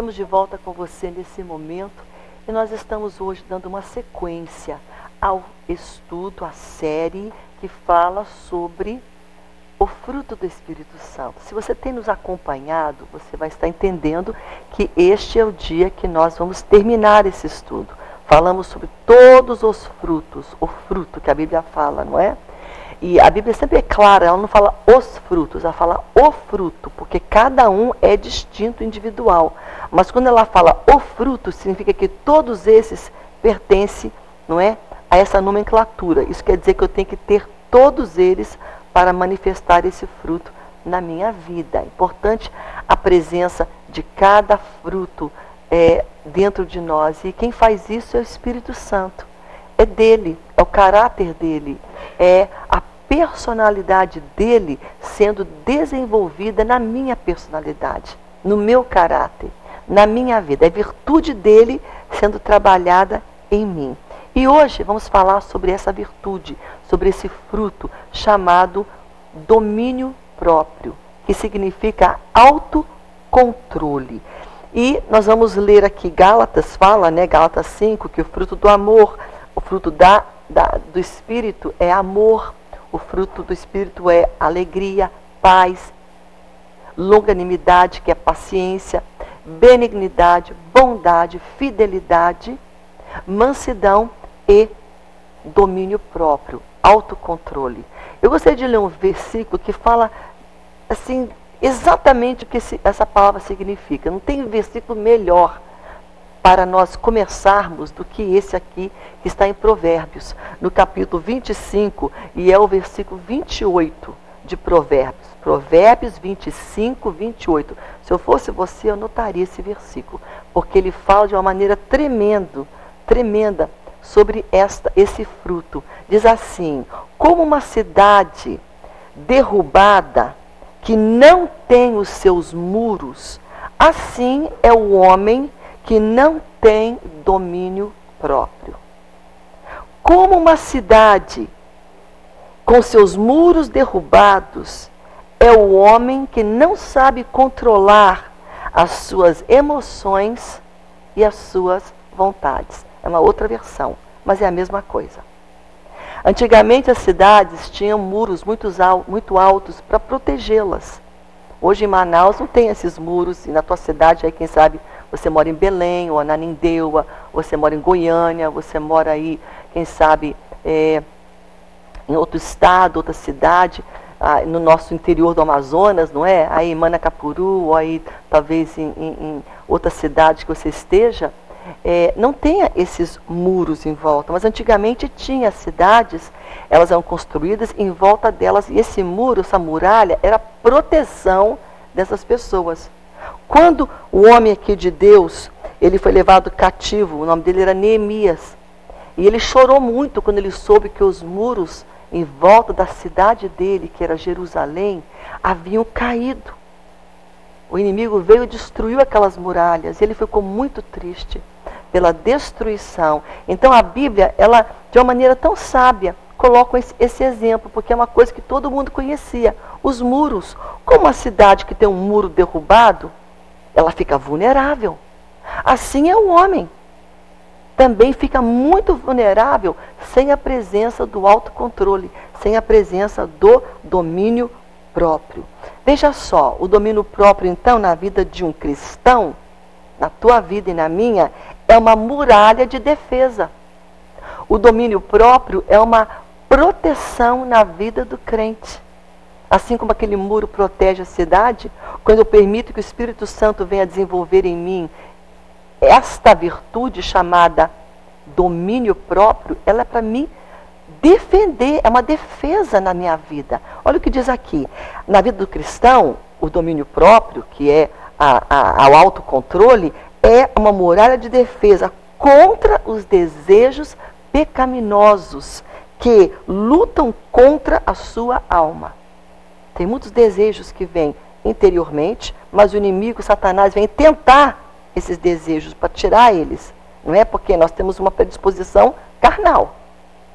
estamos de volta com você nesse momento e nós estamos hoje dando uma sequência ao estudo, à série que fala sobre o fruto do Espírito Santo. Se você tem nos acompanhado, você vai estar entendendo que este é o dia que nós vamos terminar esse estudo. Falamos sobre todos os frutos, o fruto que a Bíblia fala, não é? E a Bíblia sempre é clara, ela não fala os frutos, ela fala o fruto, porque cada um é distinto, individual. Mas quando ela fala o fruto, significa que todos esses pertencem, não é, a essa nomenclatura. Isso quer dizer que eu tenho que ter todos eles para manifestar esse fruto na minha vida. É importante a presença de cada fruto dentro de nós. E quem faz isso é o Espírito Santo. É dele, é o caráter dele, é a personalidade dele sendo desenvolvida na minha personalidade, no meu caráter, na minha vida. É virtude dele sendo trabalhada em mim. E hoje vamos falar sobre essa virtude, sobre esse fruto chamado domínio próprio, que significa autocontrole. E nós vamos ler aqui, Gálatas fala, né, Gálatas 5, que o fruto do amor, o fruto do Espírito é amor, o fruto do Espírito é alegria, paz, longanimidade, que é paciência, benignidade, bondade, fidelidade, mansidão e domínio próprio, autocontrole. Eu gostaria de ler um versículo que fala assim, exatamente o que essa palavra significa. Não tem versículo melhor para nós começarmos do que esse aqui, que está em Provérbios, no capítulo 25, e é o versículo 28 de Provérbios. Provérbios 25, 28. Se eu fosse você, eu anotaria esse versículo, porque ele fala de uma maneira tremenda sobre esse fruto. Diz assim: como uma cidade derrubada que não tem os seus muros, assim é o homem que não tem domínio próprio. Como uma cidade com seus muros derrubados, é o homem que não sabe controlar as suas emoções e as suas vontades. É uma outra versão, mas é a mesma coisa. Antigamente as cidades tinham muros muito altos para protegê-las. Hoje em Manaus não tem esses muros, e na tua cidade, aí quem sabe, você mora em Belém, ou Ananindeua, você mora em Goiânia, você mora aí, quem sabe, em outro estado, outra cidade, no nosso interior do Amazonas, não é? Aí em Manacapuru, ou aí talvez em outra cidade que você esteja, não tenha esses muros em volta, mas antigamente tinha cidades, elas eram construídas em volta delas, e esse muro, essa muralha, era a proteção dessas pessoas. Quando o homem aqui de Deus, ele foi levado cativo, o nome dele era Neemias, e ele chorou muito quando ele soube que os muros em volta da cidade dele, que era Jerusalém, haviam caído. O inimigo veio e destruiu aquelas muralhas, e ele ficou muito triste pela destruição. Então a Bíblia, ela, de uma maneira tão sábia, coloca esse exemplo, porque é uma coisa que todo mundo conhecia. Os muros, como a cidade que tem um muro derrubado, ela fica vulnerável. Assim é o homem. Também fica muito vulnerável sem a presença do autocontrole, sem a presença do domínio próprio. Veja só, o domínio próprio, então, na vida de um cristão, na tua vida e na minha, é uma muralha de defesa. O domínio próprio é uma proteção na vida do crente. Assim como aquele muro protege a cidade, quando eu permito que o Espírito Santo venha desenvolver em mim esta virtude chamada domínio próprio, ela é para mim defender, é uma defesa na minha vida. Olha o que diz aqui. Na vida do cristão, o domínio próprio, que é ao autocontrole, é uma muralha de defesa contra os desejos pecaminosos que lutam contra a sua alma. Tem muitos desejos que vêm interiormente, mas o inimigo, Satanás, vem tentar esses desejos para tirar eles. Não é porque nós temos uma predisposição carnal.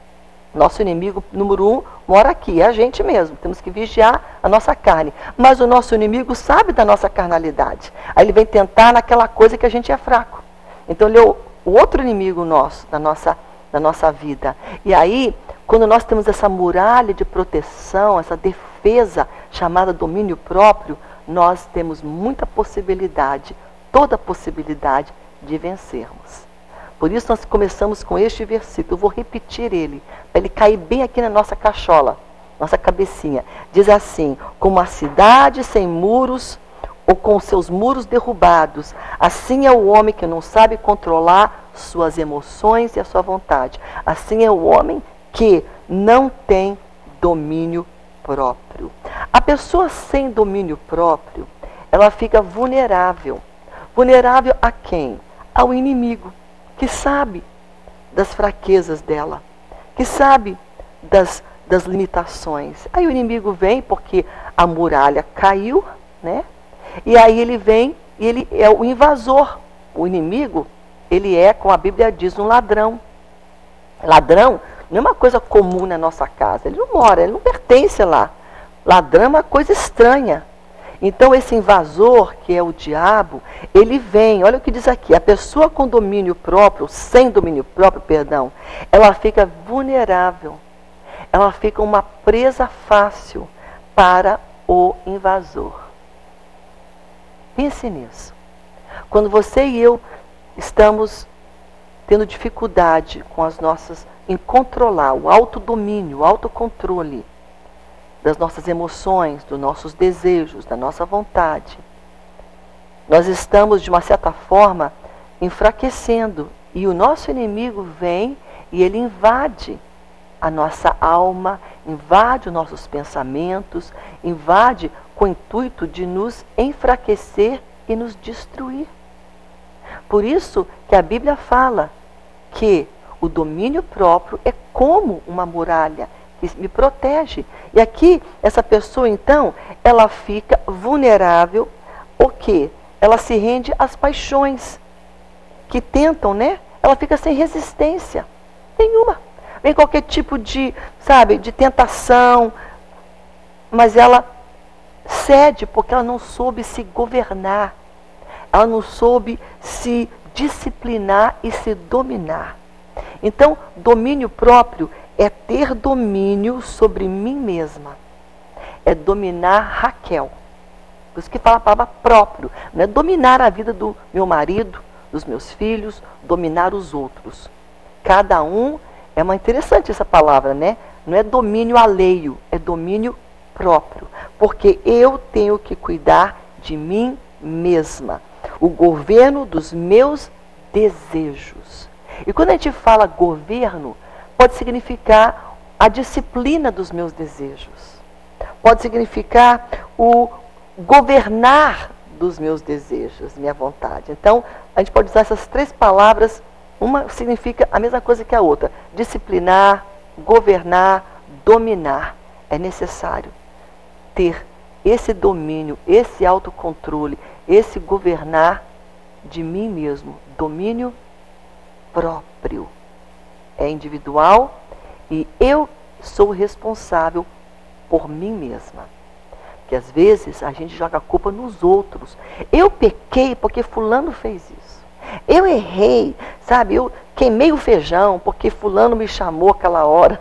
Nosso inimigo número 1 mora aqui, é a gente mesmo. Temos que vigiar a nossa carne. Mas o nosso inimigo sabe da nossa carnalidade. Aí ele vem tentar naquela coisa que a gente é fraco. Então ele é o outro inimigo nosso, da nossa vida. E aí, quando nós temos essa muralha de proteção, essa defesa chamada domínio próprio, nós temos muita possibilidade, toda a possibilidade de vencermos. Por isso nós começamos com este versículo. Eu vou repetir ele, para ele cair bem aqui na nossa cachola, nossa cabecinha. Diz assim: como a cidade sem muros, ou com seus muros derrubados, assim é o homem que não sabe controlar suas emoções e a sua vontade. Assim é o homem que não tem domínio próprio. A pessoa sem domínio próprio, ela fica vulnerável. Vulnerável a quem? Ao inimigo, que sabe das fraquezas dela, que sabe das limitações. Aí o inimigo vem porque a muralha caiu, né? E aí ele vem e ele é o invasor. O inimigo, ele é, como a Bíblia diz, um ladrão. Ladrão não é uma coisa comum na nossa casa. Ele não mora, ele não pertence lá. Ladrão é uma coisa estranha. Então esse invasor, que é o diabo, ele vem, olha o que diz aqui, a pessoa com domínio próprio, sem domínio próprio, perdão, ela fica vulnerável. Ela fica uma presa fácil para o invasor. Pense nisso. Quando você e eu estamos tendo dificuldade com as nossas, em controlar o autodomínio, o autocontrole das nossas emoções, dos nossos desejos, da nossa vontade, nós estamos, de uma certa forma, enfraquecendo. E o nosso inimigo vem e ele invade a nossa alma, invade os nossos pensamentos, invade com o intuito de nos enfraquecer e nos destruir. Por isso que a Bíblia fala que o domínio próprio é como uma muralha que me protege. E aqui, essa pessoa, então, ela fica vulnerável. O quê? Ela se rende às paixões que tentam, né? Ela fica sem resistência nenhuma. Vem qualquer tipo de, de tentação, mas ela cede porque ela não soube se governar. Ela não soube se disciplinar e se dominar. Então, domínio próprio é ter domínio sobre mim mesma. É dominar Raquel. Por isso que fala a palavra próprio. Não é dominar a vida do meu marido, dos meus filhos, dominar os outros. Cada um, é uma interessante essa palavra, né? Não é domínio alheio, é domínio próprio. Porque eu tenho que cuidar de mim mesma. O governo dos meus desejos. E quando a gente fala governo, pode significar a disciplina dos meus desejos. Pode significar o governar dos meus desejos, minha vontade. Então, a gente pode usar essas três palavras, uma significa a mesma coisa que a outra. Disciplinar, governar, dominar. É necessário ter esse domínio, esse autocontrole, esse governar de mim mesmo. Domínio próprio. É individual e eu sou responsável por mim mesma. Que às vezes a gente joga a culpa nos outros. Eu pequei porque fulano fez isso. Eu errei, eu queimei o feijão porque fulano me chamou aquela hora.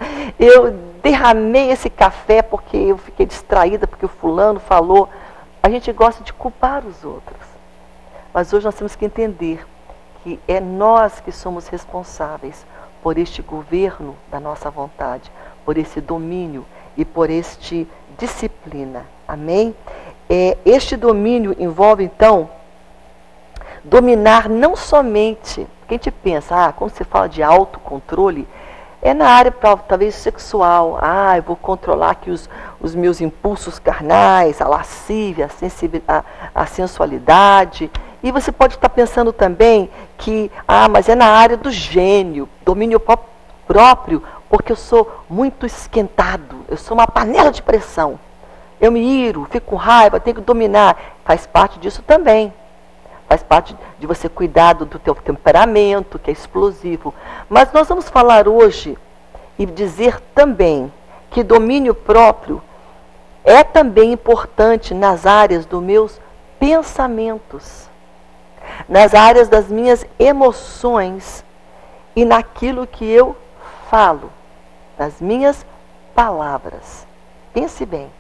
Eu derramei esse café porque eu fiquei distraída porque o fulano falou. A gente gosta de culpar os outros. Mas hoje nós temos que entender que é nós que somos responsáveis por este governo da nossa vontade, por esse domínio e por este disciplina. Amém? Este domínio envolve, então, dominar não somente, porque a gente pensa, quando você fala de autocontrole, é na área talvez sexual. Eu vou controlar aqui os meus impulsos carnais, a lascívia, a sensualidade. E você pode estar pensando também que, mas é na área do gênio, domínio próprio, porque eu sou muito esquentado, eu sou uma panela de pressão. Eu me iro, fico com raiva, tenho que dominar. Faz parte disso também. Faz parte de você cuidar do teu temperamento, que é explosivo. Mas nós vamos falar hoje e dizer também que domínio próprio é também importante nas áreas dos meus pensamentos, nas áreas das minhas emoções e naquilo que eu falo, nas minhas palavras. Pense bem.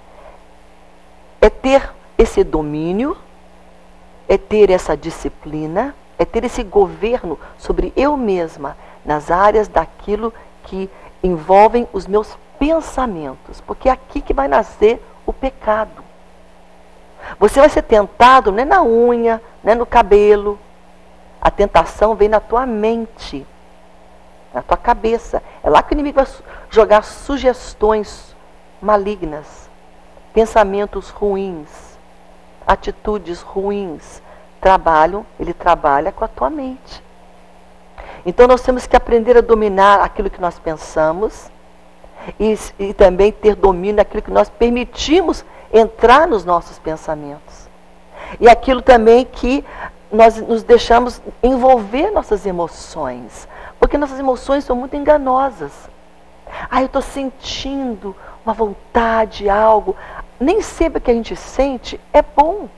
É ter esse domínio, é ter essa disciplina, é ter esse governo sobre eu mesma nas áreas daquilo que envolvem os meus pensamentos, porque é aqui que vai nascer o pecado. Você vai ser tentado não é na unha, não é no cabelo. A tentação vem na tua mente, na tua cabeça. É lá que o inimigo vai jogar sugestões malignas, pensamentos ruins, atitudes ruins. Ele trabalha com a tua mente. Então nós temos que aprender a dominar aquilo que nós pensamos e também ter domínio naquilo que nós permitimos entrar nos nossos pensamentos. E aquilo também que nós nos deixamos envolver nossas emoções. Porque nossas emoções são muito enganosas. Eu estou sentindo uma vontade, algo. Nem sempre o que a gente sente é bom.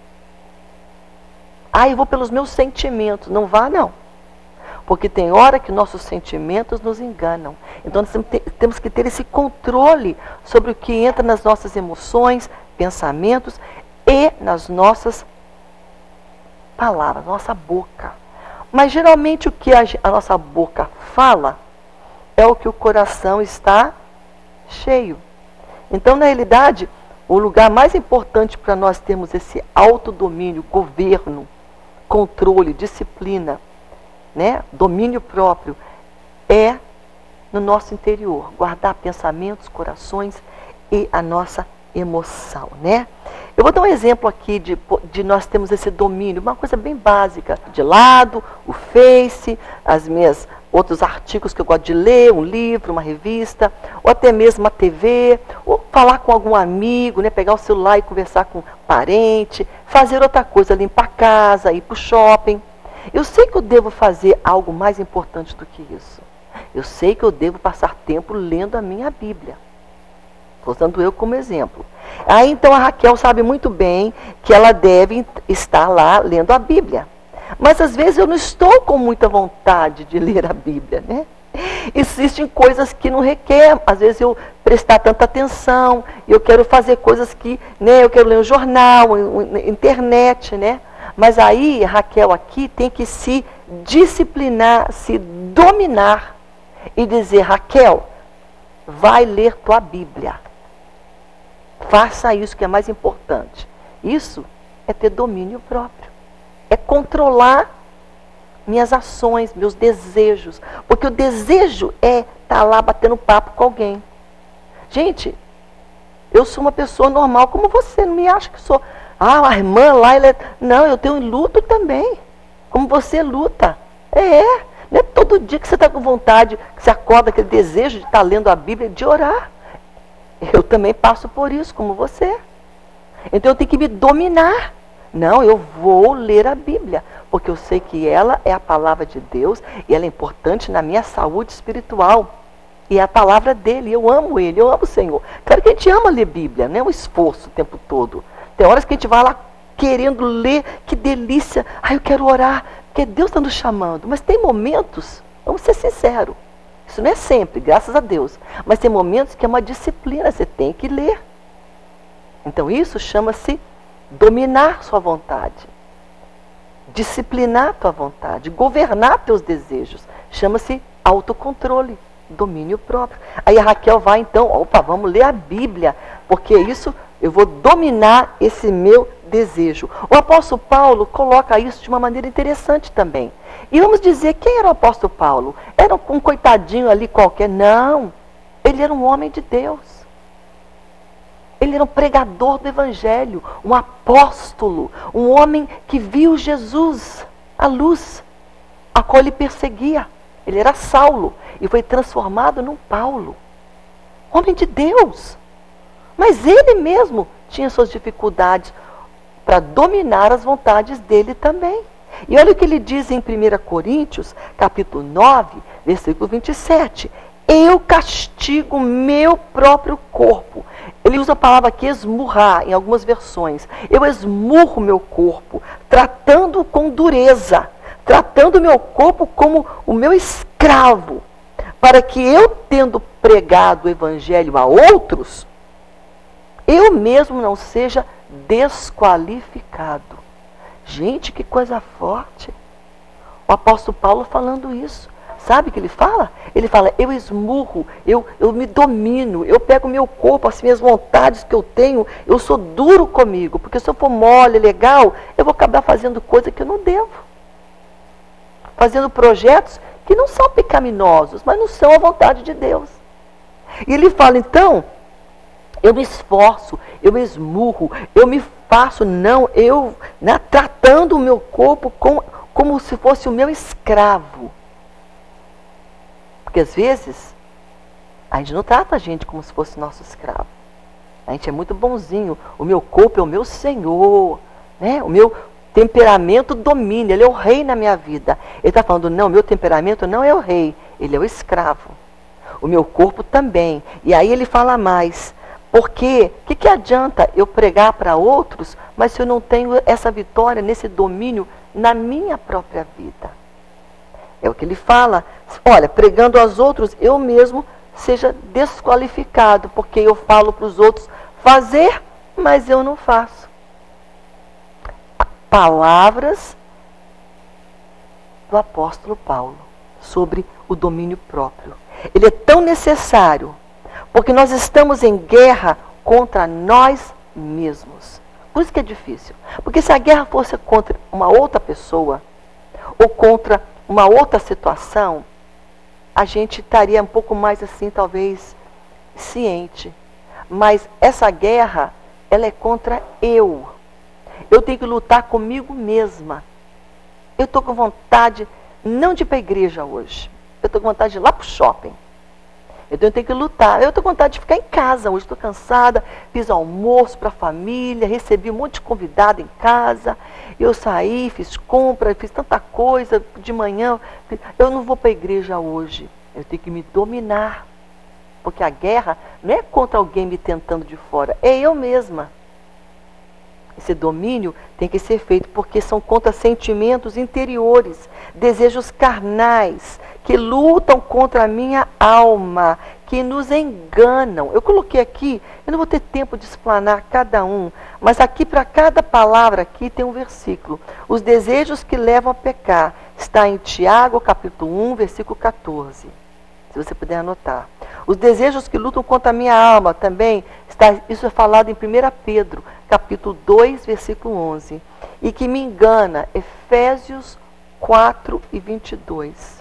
Eu vou pelos meus sentimentos. Não vá, não. Porque tem hora que nossos sentimentos nos enganam. Então nós temos que ter esse controle sobre o que entra nas nossas emoções, pensamentos e nas nossas palavras, nossa boca. Mas geralmente o que a nossa boca fala é o que o coração está cheio. Então, na realidade, o lugar mais importante para nós termos esse autodomínio, governo, controle, disciplina, domínio próprio, é no nosso interior, guardar pensamentos, corações e a nossa emoção, Eu vou dar um exemplo aqui de nós termos esse domínio, uma coisa bem básica, de lado, o Face, outros artigos que eu gosto de ler, um livro, uma revista, ou até mesmo uma TV, ou falar com algum amigo, pegar o celular e conversar com um parente, fazer outra coisa, limpar a casa, ir para o shopping. Eu sei que eu devo fazer algo mais importante do que isso. Eu sei que eu devo passar tempo lendo a minha Bíblia. Estou usando eu como exemplo. Então a Raquel sabe muito bem que ela deve estar lá lendo a Bíblia. Mas às vezes eu não estou com muita vontade de ler a Bíblia, Existem coisas que não requer, às vezes eu prestar tanta atenção, eu quero fazer coisas que, eu quero ler um jornal, internet, Mas aí, Raquel aqui tem que se disciplinar, se dominar e dizer, Raquel, vai ler tua Bíblia. Faça isso que é mais importante. Isso é ter domínio próprio. É controlar minhas ações, meus desejos. Porque o desejo é estar lá batendo papo com alguém. Gente, eu sou uma pessoa normal como você. Não me acha que sou... a irmã lá... Não, eu tenho luto também. Como você luta. Não é todo dia que você está com vontade, que você acorda aquele desejo de estar lendo a Bíblia, de orar. Eu também passo por isso, como você. Então eu tenho que me dominar. Não, eu vou ler a Bíblia, porque eu sei que ela é a palavra de Deus e ela é importante na minha saúde espiritual. E é a palavra dele, eu amo ele, eu amo o Senhor. Claro que a gente ama ler Bíblia, não é um esforço o tempo todo. Tem horas que a gente vai lá querendo ler, que delícia, eu quero orar, porque Deus está nos chamando. Mas tem momentos, vamos ser sinceros, isso não é sempre, graças a Deus, mas tem momentos que é uma disciplina, você tem que ler. Então isso chama-se dominar sua vontade, disciplinar tua vontade, governar teus desejos, chama-se autocontrole, domínio próprio. Aí a Raquel vai então, vamos ler a Bíblia, porque isso eu vou dominar esse meu desejo. O apóstolo Paulo coloca isso de uma maneira interessante também. E vamos dizer, quem era o apóstolo Paulo? Era um coitadinho ali qualquer? Não, ele era um homem de Deus. Ele era um pregador do Evangelho, um apóstolo, um homem que viu Jesus, a luz, a qual ele perseguia. Ele era Saulo e foi transformado num Paulo. Homem de Deus. Mas ele mesmo tinha suas dificuldades para dominar as vontades dele também. E olha o que ele diz em 1 Coríntios, capítulo 9, versículo 27. eu castigo o meu próprio corpo. Ele usa a palavra aqui, esmurrar, em algumas versões. Eu esmurro o meu corpo, tratando-o com dureza, tratando o meu corpo como o meu escravo, para que eu, tendo pregado o evangelho a outros, eu mesmo não seja desqualificado. Gente, que coisa forte. O apóstolo Paulo falando isso. Sabe o que ele fala? Ele fala, eu esmurro, eu me domino, eu pego o meu corpo, as minhas vontades que eu tenho, eu sou duro comigo, porque se eu for mole, legal, eu vou acabar fazendo coisa que eu não devo. Fazendo projetos que não são pecaminosos, mas não são a vontade de Deus. E ele fala, então, eu me esforço, eu me esmurro, eu me faço, tratando o meu corpo como se fosse o meu escravo. Porque às vezes, a gente não trata a gente como se fosse nosso escravo. A gente é muito bonzinho. O meu corpo é o meu Senhor. Né? O meu temperamento domina. Ele é o rei na minha vida. Ele está falando, não, meu temperamento não é o rei. Ele é o escravo. O meu corpo também. E aí ele fala mais. Porque, o que adianta eu pregar para outros, mas se eu não tenho essa vitória, nesse domínio, na minha própria vida? É o que ele fala. Olha, pregando aos outros, eu mesmo seja desqualificado, porque eu falo para os outros fazer, mas eu não faço. Palavras do apóstolo Paulo sobre o domínio próprio. Ele é tão necessário, porque nós estamos em guerra contra nós mesmos. Por isso que é difícil. Porque se a guerra fosse contra uma outra pessoa, ou contra uma outra situação, a gente estaria um pouco mais assim, talvez, ciente. Mas essa guerra, ela é contra eu. Eu tenho que lutar comigo mesma. Eu estou com vontade, não de ir para a igreja hoje. Eu estou com vontade de ir lá para o shopping. Então eu tenho que lutar. Eu estou com vontade de ficar em casa hoje, estou cansada, fiz almoço para a família, recebi um monte de convidado em casa, eu saí, fiz compra, fiz tanta coisa de manhã. Eu não vou para a igreja hoje. Eu tenho que me dominar. Porque a guerra não é contra alguém me tentando de fora, é eu mesma. Esse domínio tem que ser feito porque são contra sentimentos interiores, desejos carnais, que lutam contra a minha alma, que nos enganam. Eu coloquei aqui, eu não vou ter tempo de explanar cada um, mas aqui para cada palavra aqui tem um versículo. Os desejos que levam a pecar, está em Tiago, capítulo 1, versículo 14. Se você puder anotar. Os desejos que lutam contra a minha alma também, isso é falado em 1 Pedro, capítulo 2, versículo 11. E que me engana, Efésios 4 e 22.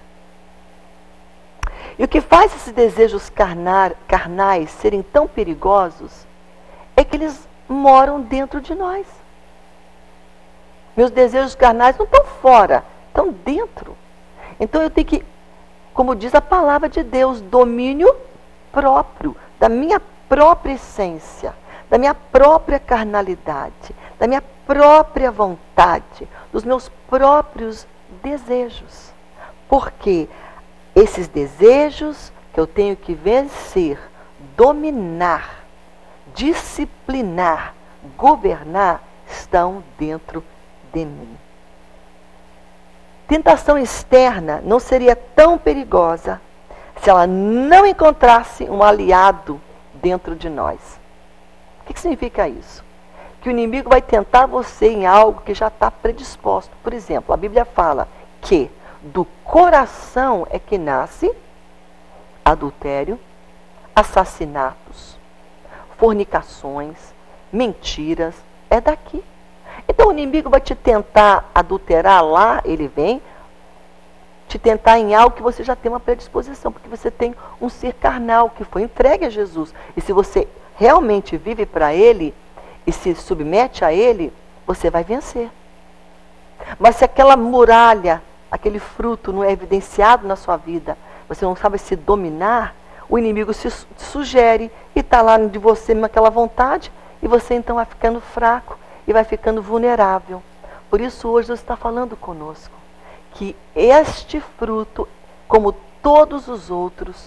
E o que faz esses desejos carnais serem tão perigosos é que eles moram dentro de nós. Meus desejos carnais não estão fora, estão dentro. Então eu tenho que, como diz a palavra de Deus, domínio próprio, da minha própria essência, da minha própria carnalidade, da minha própria vontade, dos meus próprios desejos. Porque esses desejos que eu tenho que vencer, dominar, disciplinar, governar, estão dentro de mim. Tentação externa não seria tão perigosa se ela não encontrasse um aliado dentro de nós. O que significa isso? Que o inimigo vai tentar você em algo que já está predisposto. Por exemplo, a Bíblia fala que do coração é que nasce adultério, assassinatos, fornicações, mentiras. É daqui. Então o inimigo vai te tentar adulterar lá, ele vem te tentar em algo que você já tem uma predisposição, porque você tem um ser carnal que foi entregue a Jesus. E se você realmente vive para Ele e se submete a Ele, você vai vencer. Mas se aquela muralha, aquele fruto não é evidenciado na sua vida, você não sabe se dominar, o inimigo se sugere e está lá de você naquela vontade, e você então vai ficando fraco e vai ficando vulnerável. Por isso hoje Deus está falando conosco que este fruto, como todos os outros,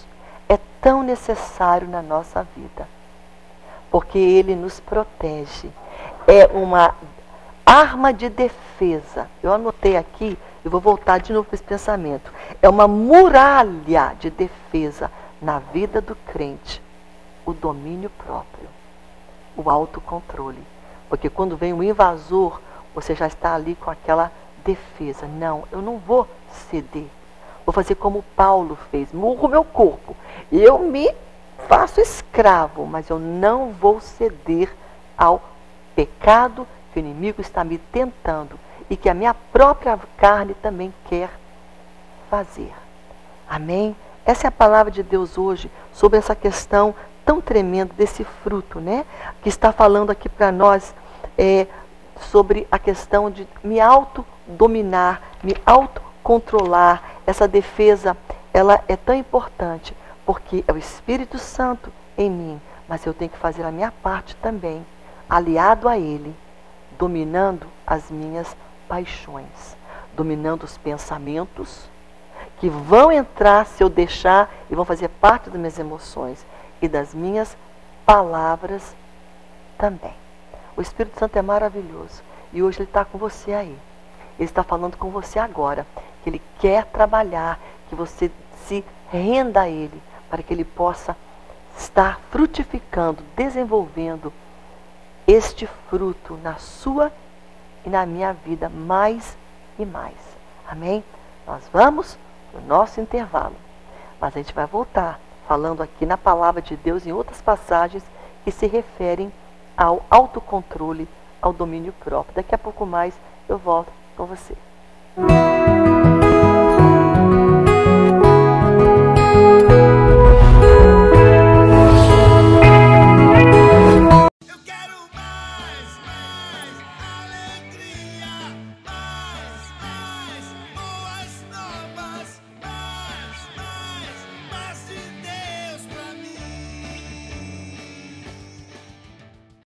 é tão necessário na nossa vida, porque ele nos protege. É uma arma de defesa. Eu anotei aqui e vou voltar de novo para esse pensamento. É uma muralha de defesa na vida do crente. O domínio próprio, o autocontrole. Porque quando vem um invasor, você já está ali com aquela defesa. Não, eu não vou ceder. Vou fazer como Paulo fez, murro meu corpo. Eu me faço escravo, mas eu não vou ceder ao pecado que o inimigo está me tentando e que a minha própria carne também quer fazer. Amém? Essa é a palavra de Deus hoje sobre essa questão tão tremenda desse fruto, né? Que está falando aqui para nós sobre a questão de me autodominar, me autocontrolar. Essa defesa, ela é tão importante, porque é o Espírito Santo em mim, mas eu tenho que fazer a minha parte também, aliado a Ele, dominando as minhas paixões, dominando os pensamentos que vão entrar se eu deixar e vão fazer parte das minhas emoções e das minhas palavras também. O Espírito Santo é maravilhoso e hoje ele está com você aí. Ele está falando com você agora, que ele quer trabalhar, que você se renda a ele, para que ele possa estar frutificando, desenvolvendo este fruto na sua e na minha vida mais e mais. Amém? Nós vamos no nosso intervalo, mas a gente vai voltar falando aqui na palavra de Deus em outras passagens que se referem ao autocontrole, ao domínio próprio. Daqui a pouco mais eu volto com você.